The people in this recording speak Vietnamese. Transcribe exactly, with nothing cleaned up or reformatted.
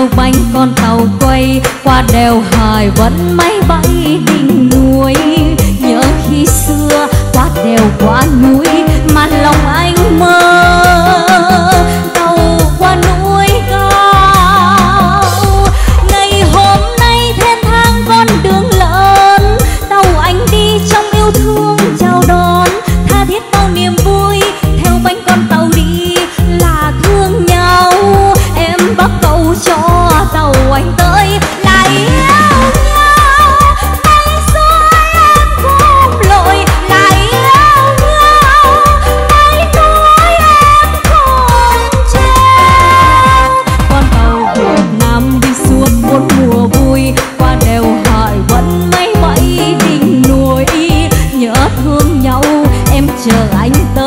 bánh con tàu quay qua đèo Hải vẫn máy bay đỉnh núi. Nhớ khi xưa qua đèo qua núi mà lòng anh mơ tàu qua núi cao. Ngày hôm nay thênh thang con đường lớn, tàu anh đi trong yêu thương chào đón, tha thiết bao niềm vui theo bánh con tàu đi là thương nhau. Em bắt cầu cho tàu anh tới là yêu nhau, tay xuôi em không lội là yêu nhau, tay đuôi em không treo. Con tàu Việt Nam đi suốt bốn mùa vui, qua đèo Hải vẫn máy bay đỉnh núi. Nhớ thương nhau em chờ anh tới